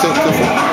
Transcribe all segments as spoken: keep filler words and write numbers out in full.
two, two,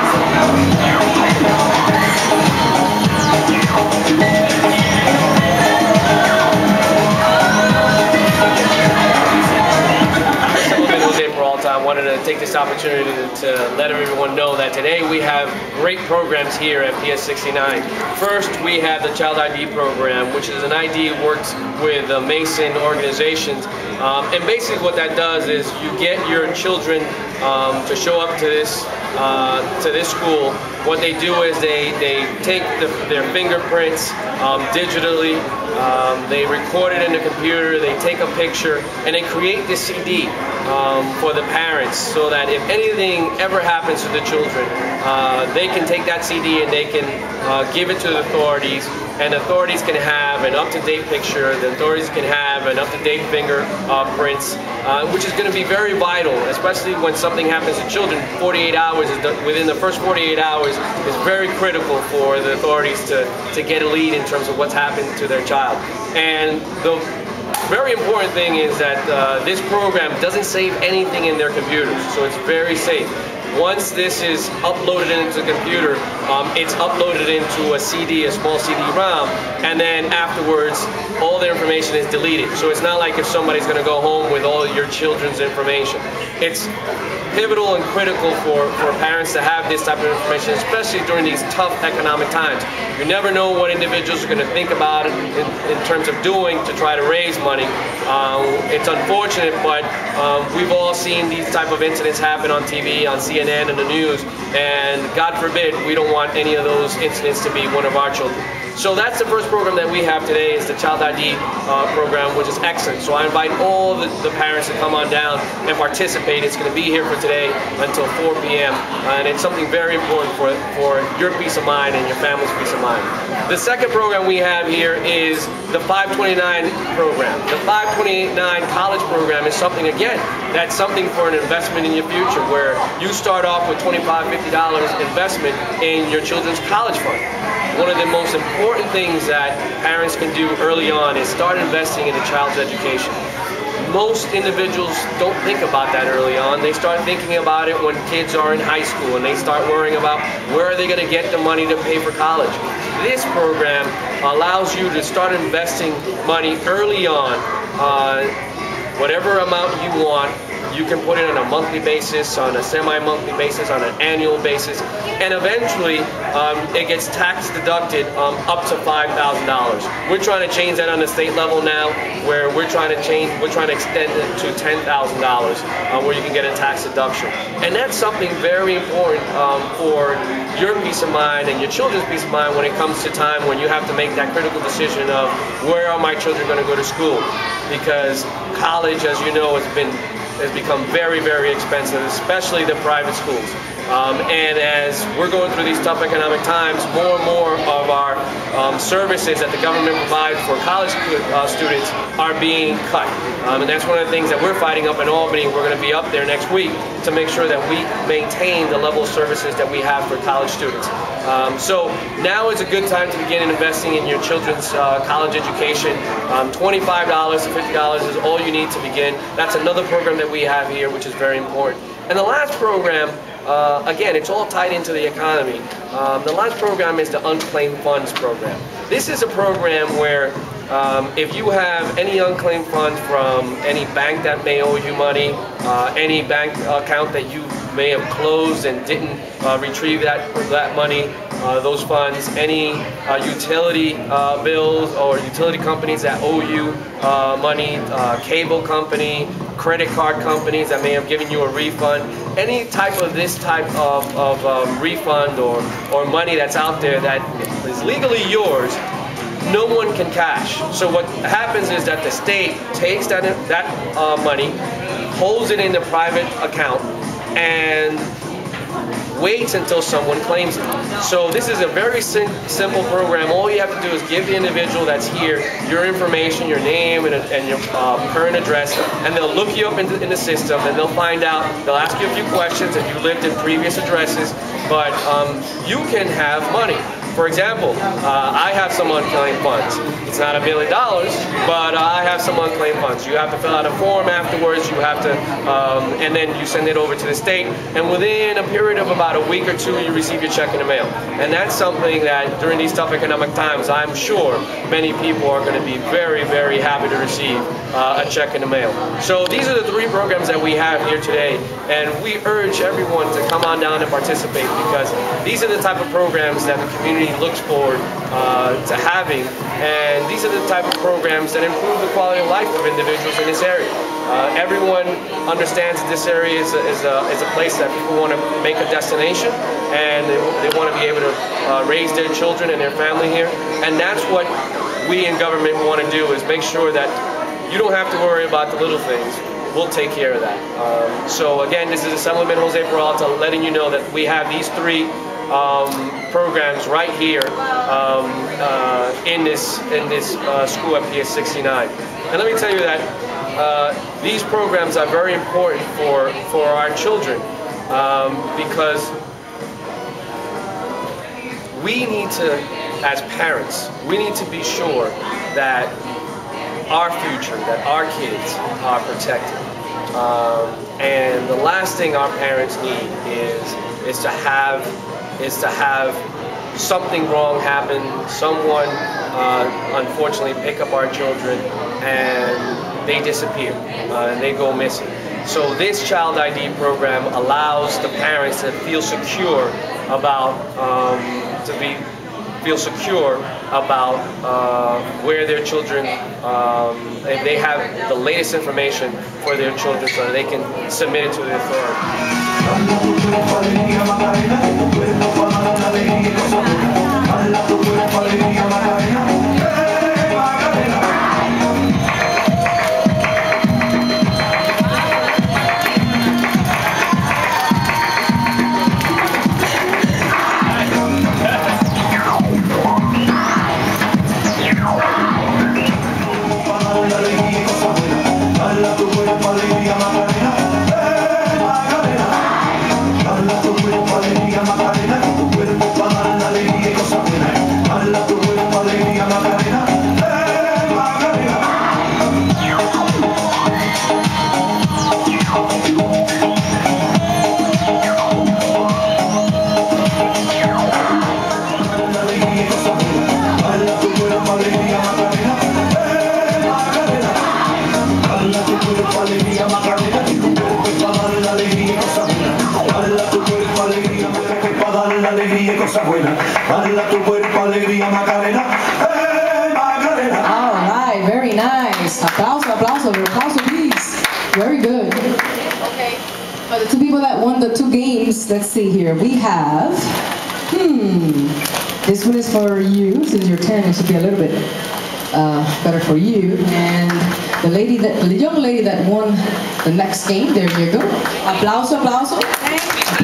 Assemblyman Peralta, I wanted to take this opportunity to, to let everyone know that today we have great programs here at P S sixty-nine. First, we have the Child I D program, which is an I D works with uh, Mason organizations. Um, and basically what that does is you get your children um, to show up to this uh, to this school. What they do is they, they take the, their fingerprints um, digitally, um, they record it in the computer, they take a picture, and they create this C D um, for the parents so that if anything ever happens to the children, uh, they can take that C D and they can uh, give it to the authorities, and the authorities can have an up-to-date picture, the authorities can have an up-to-date fingerprints, uh, which is going to be very vital, especially when something happens to children. forty-eight hours, is the, within the first forty-eight hours, is very critical for the authorities to, to get a lead in terms of what's happened to their child. And the very important thing is that uh, this program doesn't save anything in their computers, so it's very safe. Once this is uploaded into the computer, um, it's uploaded into a C D, a small C D ROM, and then afterwards all the information is deleted. So it's not like if somebody's going to go home with all your children's information. It's pivotal and critical for, for parents to have this type of information, especially during these tough economic times. You never know what individuals are going to think about it in, in terms of doing to try to raise money. Um, it's unfortunate, but um, we've all seen these type of incidents happen on T V, on C N N, and the news, and God forbid we don't want any of those incidents to be one of our children. So that's the first program that we have today, is the Child I D uh, program, which is excellent. So I invite all the, the parents to come on down and participate. It's going to be here for today until four P M Uh, and it's something very important for, for your peace of mind and your family's peace of mind. The second program we have here is the five twenty-nine program. The five twenty-nine college program is something, again, that's something for an investment in your future, where you start off with twenty-five dollars, fifty dollars investment in your children's college fund. One of the most important things that parents can do early on is start investing in a child's education. Most individuals don't think about that early on. They start thinking about it when kids are in high school, and they start worrying about where are they going to get the money to pay for college. This program allows you to start investing money early on, uh, whatever amount you want. You can put it on a monthly basis, on a semi-monthly basis, on an annual basis, and eventually um, it gets tax deducted um, up to five thousand dollars. We're trying to change that on the state level now, where we're trying to change, we're trying to extend it to ten thousand dollars, uh, where you can get a tax deduction. And that's something very important um, for your peace of mind and your children's peace of mind when it comes to time when you have to make that critical decision of where are my children going to go to school, because college, as you know, has been has become very, very expensive, especially the private schools. Um, and as we're going through these tough economic times, more and more of our um, services that the government provides for college uh, students are being cut. Um, and that's one of the things that we're fighting up in Albany. We're going to be up there next week to make sure that we maintain the level of services that we have for college students. Um, so now is a good time to begin investing in your children's uh, college education. Um, twenty-five dollars to fifty dollars is all you need to begin. That's another program that we have here, which is very important. And the last program, uh, again, it's all tied into the economy. Um, the last program is the Unclaimed Funds program. This is a program where um, if you have any unclaimed funds from any bank that may owe you money, uh, any bank account that you may have closed and didn't uh, retrieve that, that money, uh, those funds, any uh, utility uh, bills or utility companies that owe you uh, money, uh, cable company, credit card companies that may have given you a refund, any type of this type of, of um, refund or, or money that's out there that is legally yours, no one can cash. So what happens is that the state takes that, that uh, money, holds it in the private account, and waits until someone claims it. So this is a very sim simple program. All you have to do is give the individual that's here your information, your name, and, and your uh, current address, and they'll look you up in the, in the system, and they'll find out, they'll ask you a few questions if you lived in previous addresses, but um, you can have money. For example, uh, I have some unclaimed funds. It's not a million dollars, but uh, I have some unclaimed funds. You have to fill out a form afterwards. You have to, um, and then you send it over to the state. And within a period of about a week or two, you receive your check in the mail. And that's something that during these tough economic times, I'm sure many people are going to be very, very happy to receive uh, a check in the mail. So these are the three programs that we have here today, and we urge everyone to come on down and participate, because these are the type of programs that the community looks forward uh, to having, and these are the type of programs that improve the quality of life of individuals in this area. Uh, everyone understands that this area is a, is a, is a place that people want to make a destination, and they, they want to be able to uh, raise their children and their family here, and that's what we in government want to do, is make sure that you don't have to worry about the little things. We'll take care of that. Um, so again, this is Assemblyman Jose Peralta letting you know that we have these three um, programs right here um, uh, in this in this uh, school at P S sixty-nine. And let me tell you that uh, these programs are very important for for our children, um, because we need to, as parents, we need to be sure that our future, that our kids are protected. Um, and the last thing our parents need is is to have is to have something wrong happen, someone uh, unfortunately pick up our children and they disappear uh, and they go missing. So this Child I D program allows the parents to feel secure about um, to be feel secure about uh, where their children, um, if they have the latest information for their children, so that they can submit it to the authority. All right, very nice. Applause, applause, applause, please. Very good. Okay, for the two people that won the two games, let's see here. We have, hmm, this one is for you, since you're ten, it should be a little bit uh, better for you. And the lady that, the young lady that won the next game, there you go. Applause, applause.